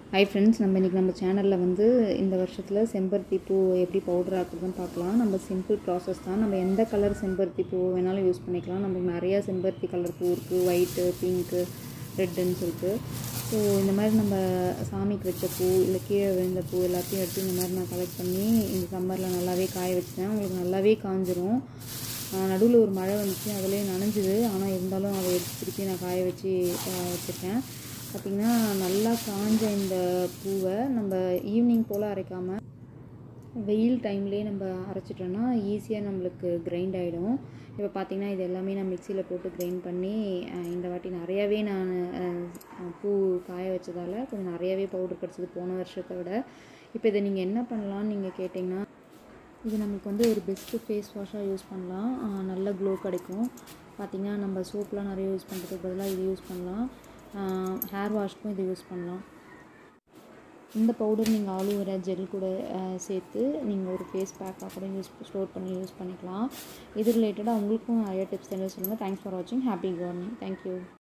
Hi friends, நம்ம சேனலில் வந்து இந்த வருஷத்தில் செம்பருத்தி பூ எப்படி பவுடர் ஆக்குறதுன்னு பார்க்கலாம். நம்ம சிம்பிள் ப்ராசஸ் தான். நம்ம எந்த கலர் செம்பருத்தி பூ வேணாலும் யூஸ் பண்ணிக்கலாம். நமக்கு நிறையா செம்பருத்தி கலர் பூ இருக்குது, ஒயிட்டு, பிங்க்கு, ரெட்டுன்னு சொல்லிட்டு. ஸோ இந்த மாதிரி நம்ம சாமிக்கு வச்ச பூ இல்லை கீழே விழுந்த பூ எல்லாத்தையும் எடுத்து இந்த மாதிரி நான் கலெக்ட் பண்ணி இந்த சம்மரில் நல்லாவே காய வச்சிட்டேன். உங்களுக்கு நல்லாவே காஞ்சிரும். நடுவில் ஒரு மழை வந்துச்சு, அதிலே நனைஞ்சிது. ஆனால் இருந்தாலும் அதை எடுத்து திருப்பி நான் காய வச்சு வச்சுருக்கேன். பார்த்திங்கன்னா நல்லா காஞ்ச இந்த பூவை நம்ம ஈவினிங் போல் அரைக்காமல் வெயில் டைம்லேயே நம்ம அரைச்சிட்டோன்னா ஈஸியாக நம்மளுக்கு கிரைண்ட் ஆகிடும். இப்போ பார்த்திங்கன்னா இது எல்லாமே நான் மிக்சியில் போட்டு கிரைண்ட் பண்ணி இந்த வாட்டி நிறையாவே நான் பூ காய வச்சதால் கொஞ்சம் நிறையாவே பவுடர் கிடச்சிது போன வருஷத்தை விட. இப்போ இதை நீங்கள் என்ன பண்ணலான்னு நீங்கள் கேட்டிங்கன்னா, இது நமக்கு வந்து ஒரு பெஸ்ட்டு ஃபேஸ் வாஷாக யூஸ் பண்ணலாம். நல்ல க்ளோ கிடைக்கும். பார்த்திங்கன்னா நம்ம சோப்லாம் நிறைய யூஸ் பண்ணுறதுக்கு பதிலாக இது யூஸ் பண்ணலாம். ஹேர் வாஷ்க்கும் இது யூஸ் பண்ணலாம். இந்த பவுடர் நீங்கள் ஆலோவேரா ஜெல் கூட சேர்த்து நீங்கள் ஒரு ஃபேஸ் பேக்காக கூட ஸ்டோர் பண்ணி யூஸ் பண்ணிக்கலாம். இது ரிலேட்டடாக உங்களுக்கும் நிறைய டிப்ஸ் தெரிஞ்சு சொல்லுங்கள். தேங்க்ஸ் ஃபார் வாட்சிங். Happy gardening. தேங்க்யூ.